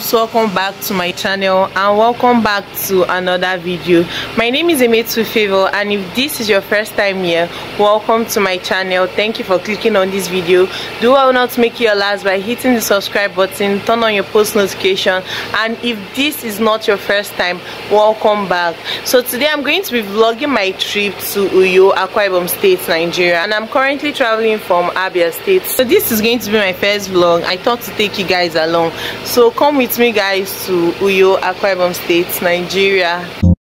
loves, welcome back to my channel and welcome back to another video. My name is Emetu Favor, and if this is your first time here, welcome to my channel. Thank you for clicking on this video. Do well not to make it your last by hitting the subscribe button, turn on your post notification, and if this is not your first time, welcome back. So today I'm going to be vlogging my trip to Uyo, Akwa Ibom State, Nigeria, and I'm currently traveling from Abia State. So this is going to be my first vlog. I thought to take you guys along, so come with me guys to Uyo, Akwa Ibom State, Nigeria.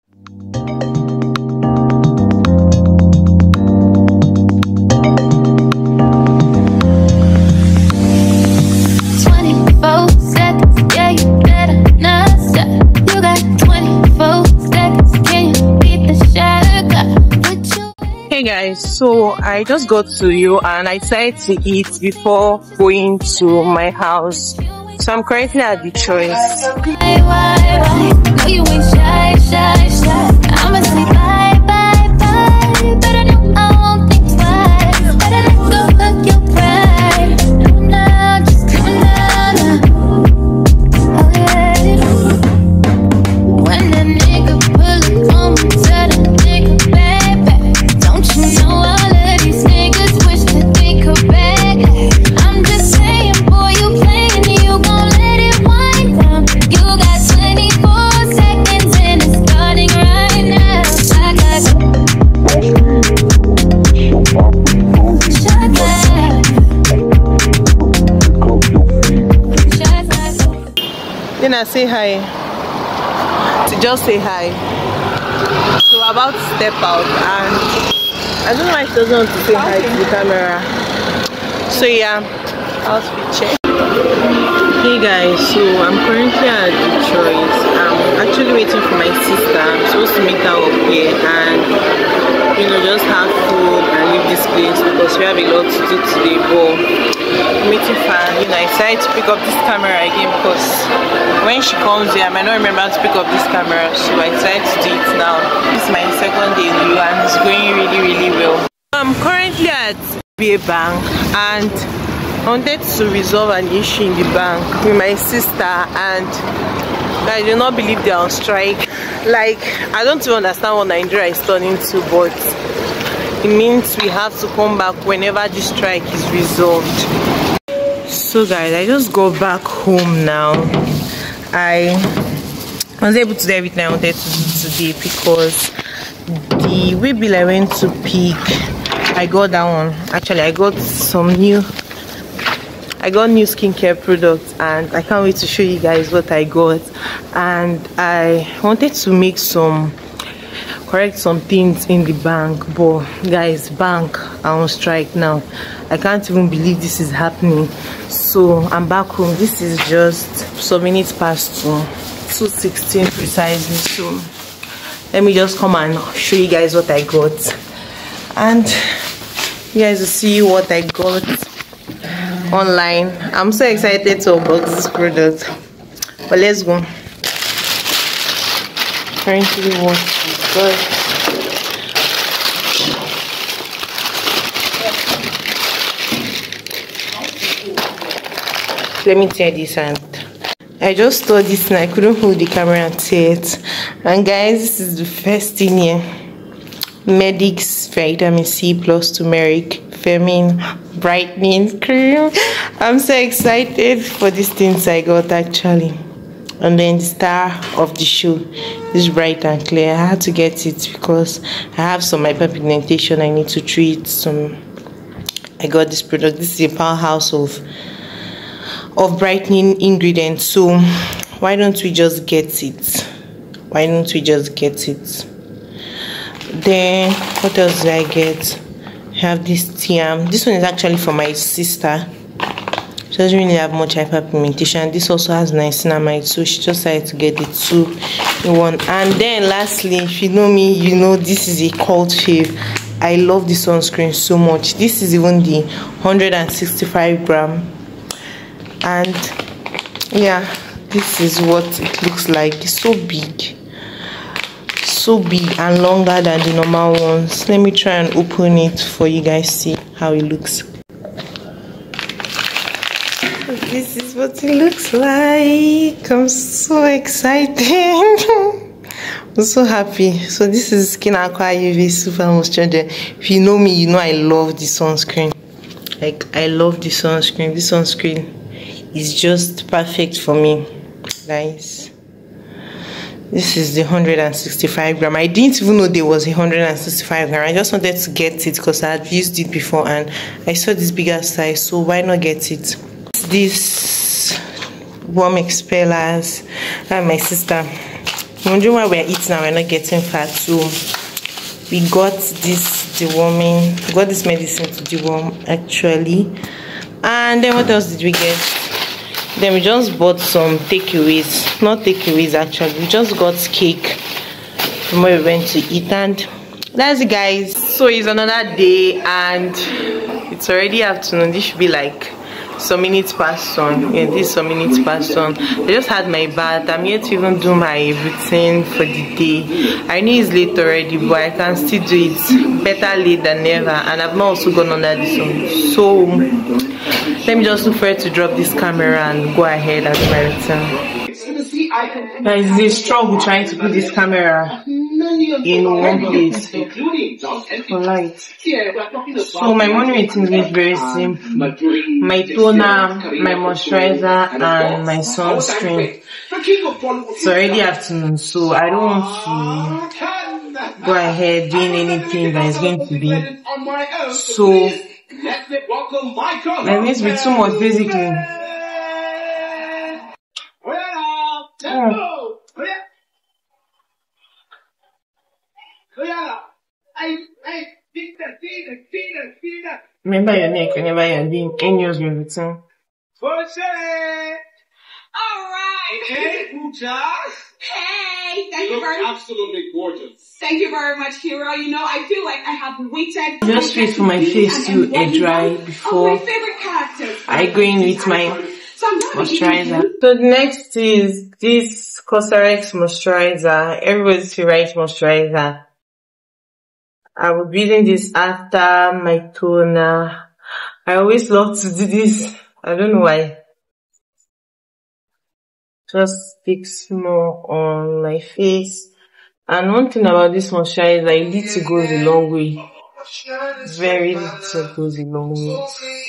Hey guys, so I just got to Uyo and I decided to eat before going to my house. So I'm currently at the choice. No, you ain't shy. I'ma say bye, bye, bye. But I know I won't think twice. Better let go of your pride. Now, just come down. Oh yeah. When that nigga pull up on me, tell that nigga baby, don't you know all of these niggas wish that they could back? I'm just saying, boy, you playing, you gon' let it wind down. You got 24 seconds and it's starting right now. I got then I say hi. To just say hi. So we're about to step out and I don't know why she doesn't want to say hi to the camera. So yeah, outfit check. Hey guys, so I'm currently at the choice. I'm actually waiting for my sister. I'm supposed to meet her up here and just have food and leave this place because we have a lot to do today. But meeting for her, I decided to pick up this camera again because when she comes here I might not remember to pick up this camera, so I decided to do it now. This is my second day in Uyo and it's going really well. I'm currently at BA Bank and I wanted to resolve an issue in the bank with my sister, and I do not believe they're on strike. Like, I don't even understand what Nigeria is turning to, but it means we have to come back whenever the strike is resolved. So guys, I just got back home now. I was able to do everything I wanted to do today because the way bill I went to pick, I got that one. Actually, I got new skincare products and I can't wait to show you guys what I got. And I wanted to make correct some things in the bank, but guys, bank are on strike now. I can't even believe this is happening. So I'm back home. This is just some minutes past 2:16 precisely. So let me just come and show you guys what I got, and you guys will see what I got online. I'm so excited to unbox this product, but let's go. Currently what we got. Let me tear this out. I just saw this and I couldn't hold the camera and tear it. And guys, this is the first thing here. Medix Vitamin C plus Turmeric Femin Brightening Cream. I'm so excited for these things I got actually. And then the star of the show is Bright and Clear. I had to get it because I have some hyperpigmentation I need to treat. I got this product. This is a powerhouse of brightening ingredients. So why don't we just get it? Why don't we just get it? Then what else did I get? I have this Tiam. This one is actually for my sister. She doesn't really have much hyperpigmentation. This also has niacinamide, so she just decided to get the 2 in 1. And then lastly, if you know me, you know this is a cult fave. I love this sunscreen so much. This is even the 165 gram, and yeah, this is what it looks like. It's so big and longer than the normal ones. Let me try and open it for you guys, see how it looks. This is what it looks like. I'm so excited. I'm so happy. So this is Skin Aqua UV Super Moisturizer. If you know me, you know I love the sunscreen. Like, I love the sunscreen. This sunscreen is just perfect for me, guys. This is the 165 gram. I didn't even know there was a 165 gram. I just wanted to get it because I had used it before and I saw this bigger size, so why not get it? This warm expellers and my sister. I'm wondering why we're eating and we're not getting fat. So we got this deworming, we got this medicine to deworm actually. And then what else did we get? Then we just bought some takeaways. Not takeaways actually, we just got cake from where we went to eat, and that's it, guys. So it's another day and it's already afternoon. This should be like some minutes past on. Yeah, this is some minutes past on. I just had my bath. I'm yet to even do my routine for the day. I know it's late already, but I can still do it. Better late than never. And I've not also gone under the sun. So let me just look for it to drop this camera and go ahead and do my routine. Guys, it's a struggle trying to put this camera in one place for light. So my morning routine is very simple. My toner, my moisturizer, and my sunscreen. It's already afternoon, so I don't want to go ahead doing anything that is going to be so that needs to be too much basically. Remember your neck whenever you're doing any of your routine. Alright! Hey, Pooja! Hey! Thank you very much. Absolutely gorgeous. Thank you very much, Hero. You know, I feel like I have waited. Just wait for my face to air dry before I go in with my moisturizer. So the next is this Cosrx moisturizer. Everybody's favorite moisturizer. I will be using this after my toner. I always love to do this. I don't know why. Just sticks more on my face. And one thing about this moisturizer, it little goes a long way. Very little goes a long way.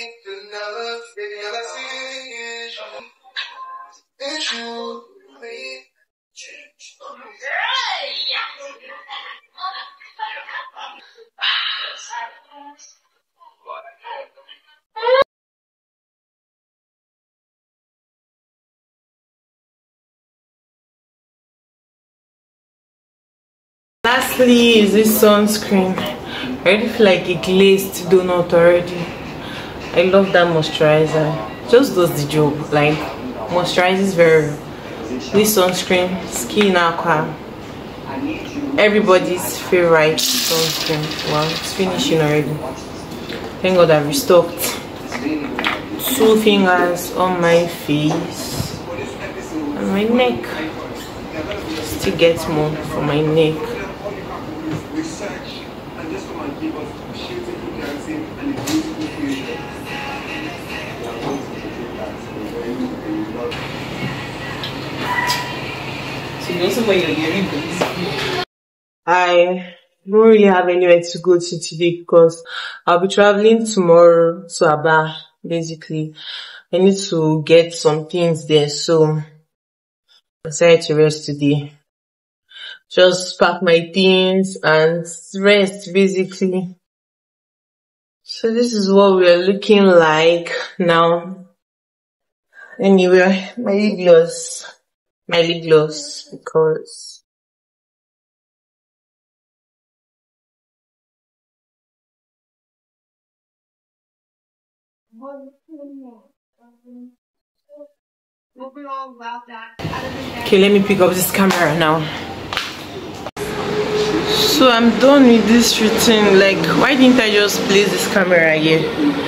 Lastly is this sunscreen. I already feel like a glazed donut already. I love that moisturizer. Just does the job. Like, moisturizes very well. This sunscreen, Skin Aqua. Everybody's favorite sunscreen. Wow, it's finishing already. Thank God I've restocked. 2 fingers on my face and my neck. Still get more for my neck. I don't really have anywhere to go to today because I'll be traveling tomorrow to Aba. Basically, I need to get some things there, so I decided to rest today. Just pack my things and rest basically. So this is what we are looking like now. Anyway, my lip gloss because okay, let me pick up this camera now. So I'm done with this routine. Like, why didn't I just place this camera here?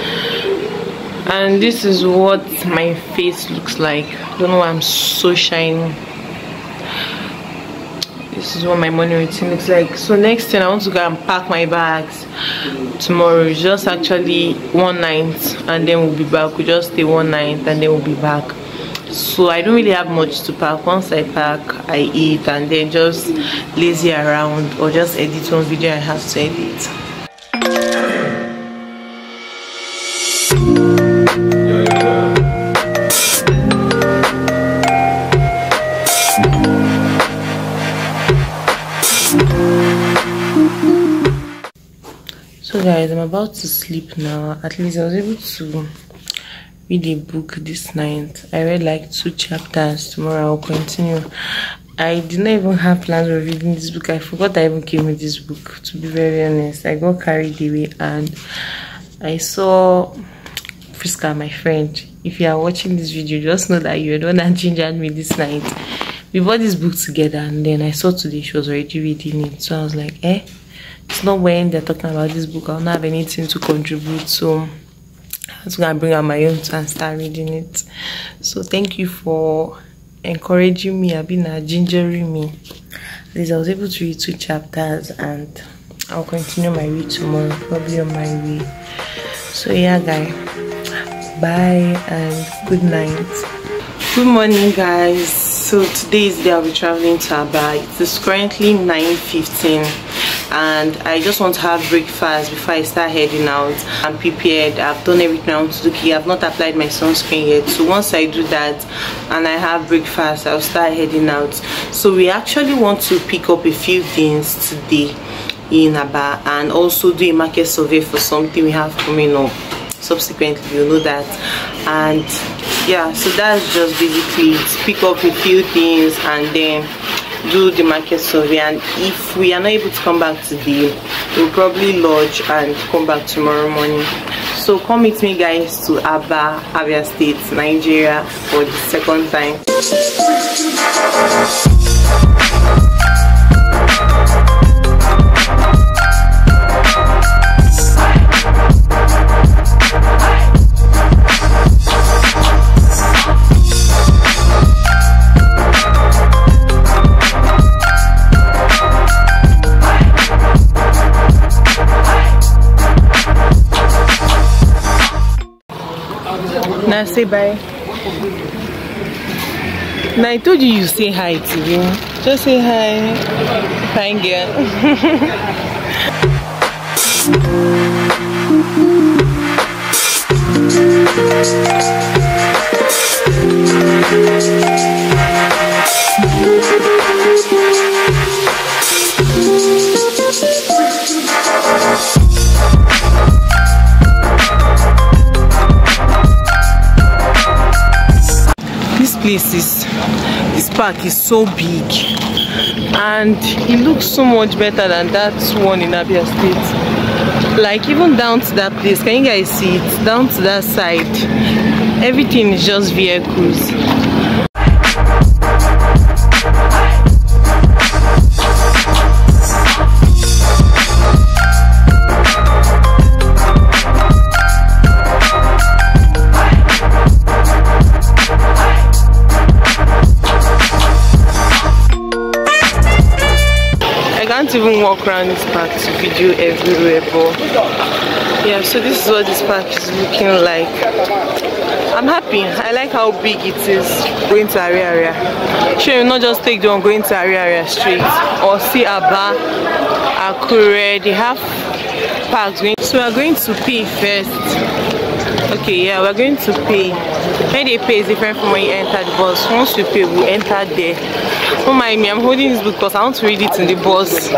And this is what my face looks like. I don't know why I'm so shiny. this is what my morning routine looks like. So next thing, I want to go and pack my bags tomorrow. It's just actually one night and then we'll be back. We'll just stay one night and then we'll be back. So I don't really have much to pack. Once I pack, I eat and then just lazy around or just edit one video I have to edit. So guys, I'm about to sleep now. At least I was able to read a book this night. I read like 2 chapters. Tomorrow I'll continue. I did not even have plans of reading this book. I forgot I even came with this book, to be very honest. I got carried away and I saw Friska, my friend. If you are watching this video, just know that you're the one that gingered me this night. We bought this book together and then I saw today she was already reading it. So I was like, it's not when they're talking about this book, I'll not have anything to contribute. So I was gonna bring out my own and start reading it. So thank you for encouraging me, gingering me. At least I was able to read 2 chapters and I'll continue my read tomorrow, probably on my way. So yeah guys, bye and good night. Good morning guys. So today is the day I'll be traveling to Aba. It is currently 9:15 and I just want to have breakfast before I start heading out. I'm prepared. I've done everything I want to do. I have not applied my sunscreen yet, so once I do that and I have breakfast, I'll start heading out. So we actually want to pick up a few things today in Aba and also do a market survey for something we have coming up. Subsequently you'll know that. And yeah, so that's just basically to pick up a few things and then do the market survey. And if we are not able to come back today, we'll probably lodge and come back tomorrow morning. So come with me guys to Aba, Abia State, Nigeria for the second time. Now say bye. Now I told you say hi to me. Just say hi. Fine girl. This park is so big and it looks so much better than that one in Abia State. Like even down to that place, can you guys see it? Down to that side, everything is just vehicles. Even walk around this park to video everywhere, but yeah, so this is what this park is looking like. I'm happy. I like how big it is going to Ariaria. Sure, not just take the one going to Ariaria straight or see Aba, Akure. They have parks going. So we're going to pay first. Okay, yeah, we're going to pay. When they pay is different from when you enter the bus. Once you pay, we enter there. Don't mind me, I'm holding this book because I want to read it in the bus.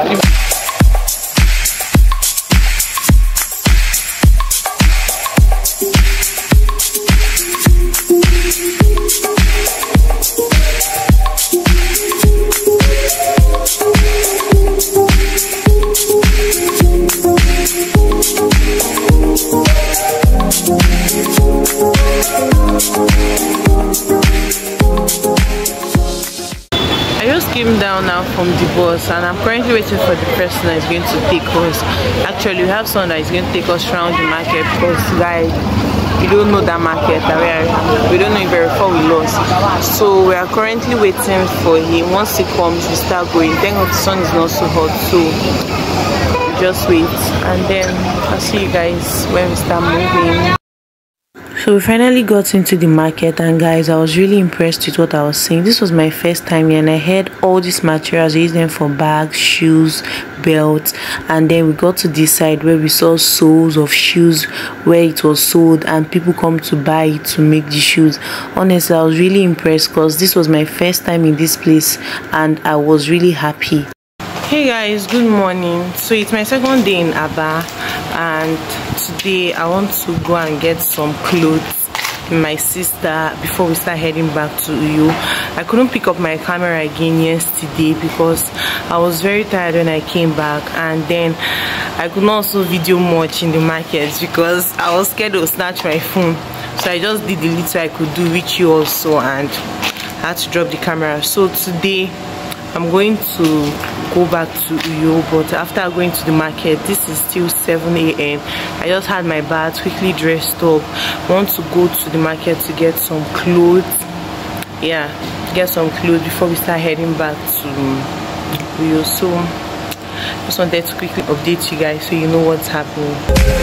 came down now from the bus, and I'm currently waiting for the person that is going to take us. Actually, we have someone that is going to take us around the market because, guys, we don't know that market. We don't know it very far, we lost. So we are currently waiting for him. Once he comes, we start going. Thank God the sun is not so hot, so just wait, and then I'll see you guys when we start moving. So we finally got into the market, and guys, I was really impressed with what I was seeing. This was my first time here, and I heard all these materials. They use them for bags, shoes, belts, and then we got to this side where we saw soles of shoes where it was sold, and people come to buy it to make the shoes. Honestly, I was really impressed because this was my first time in this place, and I was really happy. Hey guys, good morning. So it's my second day in Aba, and today I want to go and get some clothes with my sister before we start heading back to Uyo. I couldn't pick up my camera again yesterday because I was very tired when I came back, and then I could not also video much in the markets because I was scared to snatch my phone. So I just did the little I could do with you also, and I had to drop the camera. So today I'm going to go back to Uyo, but after going to the market, this is still 7 a.m. I just had my bath, quickly dressed up. I want to go to the market to get some clothes. Yeah, get some clothes before we start heading back to Uyo. So just wanted to quickly update you guys so you know what's happening.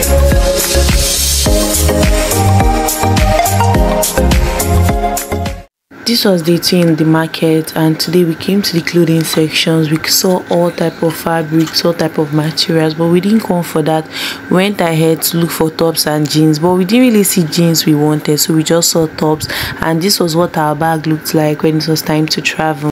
This was day 2 in the market, and today we came to the clothing sections. We saw all type of fabrics, all type of materials, but we didn't come for that. We went ahead to look for tops and jeans, but we didn't really see jeans we wanted, so we just saw tops, and this was what our bag looked like when it was time to travel.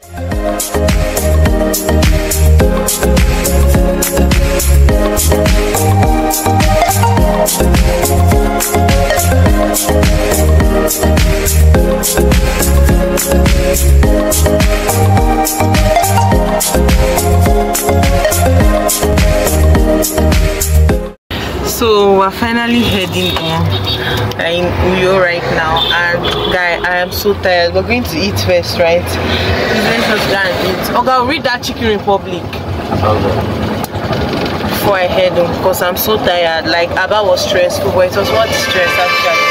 So we're finally heading in Uyo right now, and guy, I am so tired. We're going to eat first, right? Let's just go and eat. Okay, I'll read that Chicken Republic before I head home because I'm so tired. Like, Aba was stressful, but it was worth the stress actually.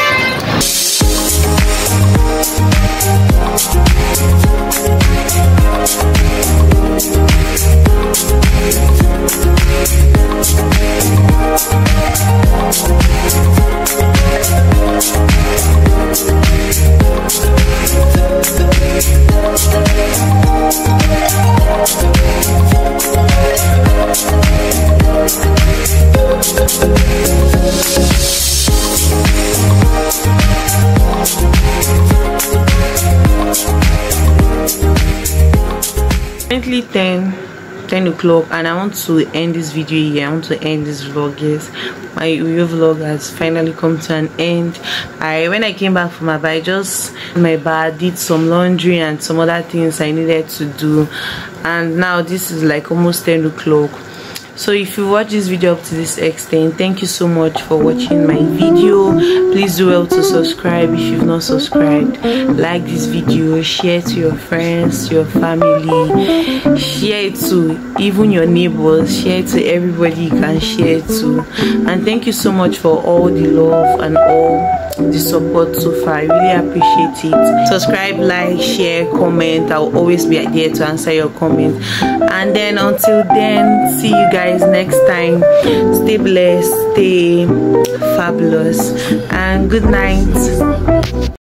Currently 10 o'clock, and I want to end this video here. I want to end this vlog. Yes, my Uyo vlog has finally come to an end. When I came back from Aba, I just my bath, did some laundry and some other things I needed to do, and now this is like almost 10 o'clock. So if you watch this video up to this extent, thank you so much for watching my video. Please do well to subscribe if you've not subscribed. Like this video, share to your friends, to your family, share it to even your neighbors, share it to everybody you can share it to. And thank you so much for all the love and all the support so far. I really appreciate it. Subscribe, like, share, comment. I'll always be there to answer your comments. And then until then, see you guys next time. Stay blessed, stay fabulous, and good night.